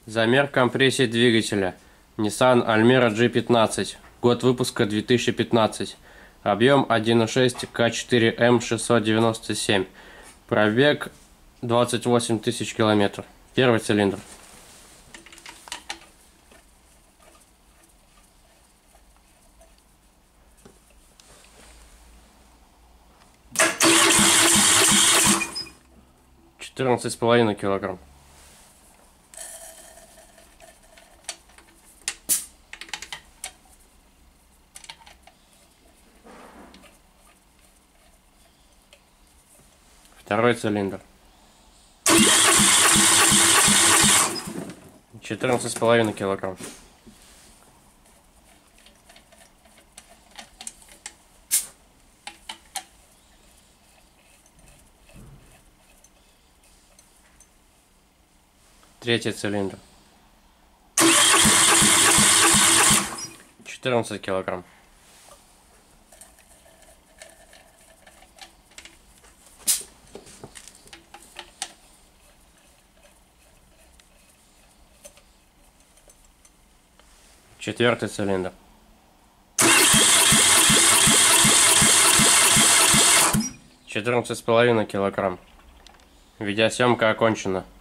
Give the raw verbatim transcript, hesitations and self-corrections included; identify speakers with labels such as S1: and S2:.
S1: Замер компрессии двигателя. Nissan Almera джи пятнадцать. Год выпуска две тысячи пятнадцать. Объем один и шесть ка четыре эм шестьсот девяносто семь. Пробег двадцать восемь тысяч километров. Первый цилиндр. четырнадцать с половиной килограмм. Второй цилиндр. четырнадцать с половиной килограмм. Третий цилиндр. четырнадцать килограмм. Четвертый цилиндр. четырнадцать с половиной килограмм. Видеосъемка окончена.